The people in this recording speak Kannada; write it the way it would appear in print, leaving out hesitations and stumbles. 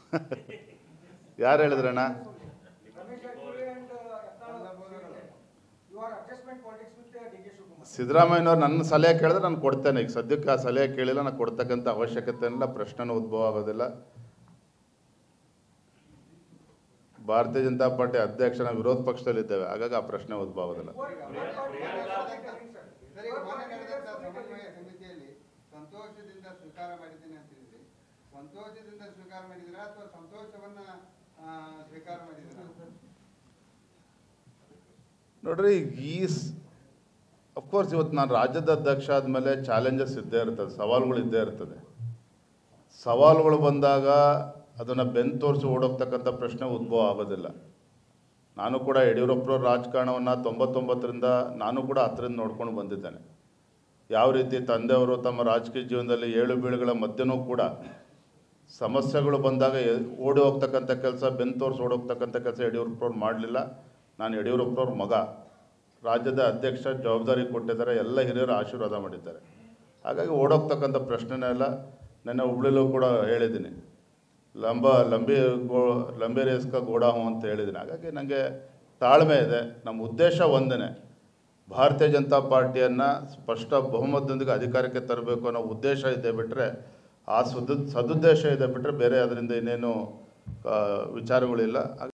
ಯಾರು ಹೇಳಿದ್ರಣ್ಣ? ಸಿದ್ದರಾಮಯ್ಯನವ್ರು ನನ್ನ ಸಲಹೆ ಕೇಳಿದ್ರೆ ನಾನು ಕೊಡ್ತೇನೆ. ಈಗ ಸದ್ಯಕ್ಕೆ ಆ ಸಲಹೆ ಕೇಳಿಲ್ಲ, ನಾನು ಕೊಡ್ತಕ್ಕಂಥ ಅವಶ್ಯಕತೆ ಇಲ್ಲ, ಪ್ರಶ್ನೆನೂ ಉದ್ಭವ ಆಗೋದಿಲ್ಲ. ಭಾರತೀಯ ಜನತಾ ಪಾರ್ಟಿ ಅಧ್ಯಕ್ಷನ ವಿರೋಧ ಪಕ್ಷದಲ್ಲಿದ್ದೇವೆ, ಹಾಗಾಗಿ ಆ ಪ್ರಶ್ನೆ ಉದ್ಭವ ಆಗೋದಿಲ್ಲ. ನೋಡ್ರಿ, ಅಫ್ಕೋರ್ಸ್ ಇವತ್ತು ನಾನು ರಾಜ್ಯದ ಅಧ್ಯಕ್ಷ ಆದಮೇಲೆ ಚಾಲೆಂಜಸ್ ಇದ್ದೇ ಇರ್ತದೆ, ಸವಾಲುಗಳು ಇದ್ದೇ ಇರ್ತದೆ. ಸವಾಲುಗಳು ಬಂದಾಗ ಅದನ್ನು ಬೆನ್ನು ತೋರಿಸಿ ಓಡೋಗ್ತಕ್ಕಂಥ ಪ್ರಶ್ನೆ ಉದ್ಭವ ಆಗೋದಿಲ್ಲ. ನಾನು ಕೂಡ ಯಡಿಯೂರಪ್ಪರವ್ರ ರಾಜಕಾರಣವನ್ನು 99ರಿಂದ ನಾನು ಕೂಡ ಹತ್ತಿರದಿಂದ ನೋಡ್ಕೊಂಡು ಬಂದಿದ್ದೇನೆ. ಯಾವ ರೀತಿ ತಂದೆಯವರು ತಮ್ಮ ರಾಜಕೀಯ ಜೀವನದಲ್ಲಿ ಏಳು ಬೀಳುಗಳ ಮಧ್ಯನೂ ಕೂಡ ಸಮಸ್ಯೆಗಳು ಬಂದಾಗ ಓಡಿ ಹೋಗ್ತಕ್ಕಂಥ ಕೆಲಸ, ಬೆನ್ನು ತೋರಿಸಿ ಓಡೋಗ್ತಕ್ಕಂಥ ಕೆಲಸ ಯಡಿಯೂರಪ್ಪರವ್ರು ಮಾಡಲಿಲ್ಲ. ನಾನು ಯಡಿಯೂರಪ್ಪರವ್ರ ಮಗ, ರಾಜ್ಯದ ಅಧ್ಯಕ್ಷ ಜವಾಬ್ದಾರಿ ಕೊಟ್ಟಿದ್ದಾರೆ, ಎಲ್ಲ ಹಿರಿಯರು ಆಶೀರ್ವಾದ ಮಾಡಿದ್ದಾರೆ. ಹಾಗಾಗಿ ಓಡೋಗ್ತಕ್ಕಂಥ ಪ್ರಶ್ನೆನೇ ಇಲ್ಲ. ನೆನ್ನೆ ಹುಬ್ಳಿಲೂ ಕೂಡ ಹೇಳಿದ್ದೀನಿ, ಲಂಬೆ ರೇಸ್ಕ ಗೋಡಾ ಹೂ ಅಂತ ಹೇಳಿದ್ದೀನಿ. ಹಾಗಾಗಿ ನನಗೆ ತಾಳ್ಮೆ ಇದೆ. ನಮ್ಮ ಉದ್ದೇಶ ಒಂದೇ, ಭಾರತೀಯ ಜನತಾ ಪಾರ್ಟಿಯನ್ನು ಸ್ಪಷ್ಟ ಬಹುಮತದೊಂದಿಗೆ ಅಧಿಕಾರಕ್ಕೆ ತರಬೇಕು ಅನ್ನೋ ಉದ್ದೇಶ ಇದೆ ಬಿಟ್ಟರೆ, ಆ ಸದುದ್ದೇಶ ಇದೆ ಬಿಟ್ಟರೆ ಬೇರೆ ಅದರಿಂದ ಇನ್ನೇನು ವಿಚಾರಗಳಿಲ್ಲ.